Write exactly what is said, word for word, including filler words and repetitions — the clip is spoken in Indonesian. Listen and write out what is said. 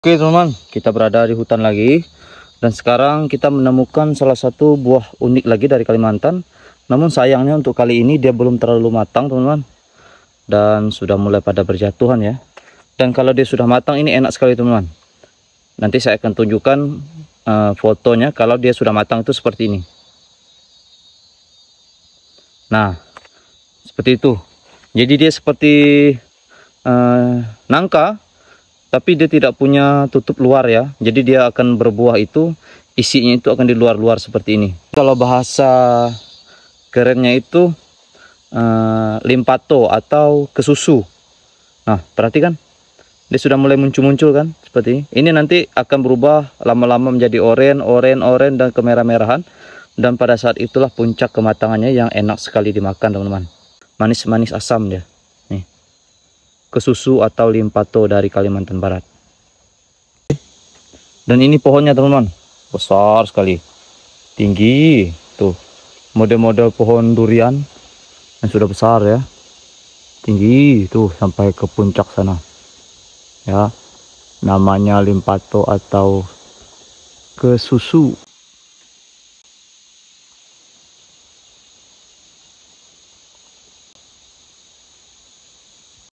Oke teman-teman, kita berada di hutan lagi. Dan sekarang kita menemukan salah satu buah unik lagi dari Kalimantan. Namun sayangnya untuk kali ini dia belum terlalu matang teman-teman. Dan sudah mulai pada berjatuhan ya. Dan kalau dia sudah matang ini enak sekali teman-teman. Nanti saya akan tunjukkan uh, fotonya kalau dia sudah matang itu seperti ini. Nah, seperti itu. Jadi dia seperti uh, nangka, tapi dia tidak punya tutup luar ya. Jadi dia akan berbuah itu, isinya itu akan di luar-luar seperti ini. Kalau bahasa kerennya itu uh, limpato atau kesusu. Nah, perhatikan. Dia sudah mulai muncul-muncul kan, seperti ini. Ini nanti akan berubah lama-lama menjadi oranye, oranye, oranye, dan kemerah-merahan. Dan pada saat itulah puncak kematangannya yang enak sekali dimakan teman-teman. Manis-manis asam dia. Nih. Kesusu atau limpato dari Kalimantan Barat. Dan ini pohonnya teman-teman, besar sekali, tinggi tuh, model-model pohon durian yang sudah besar ya, tinggi tuh sampai ke puncak sana ya. Namanya limpato atau kesusu.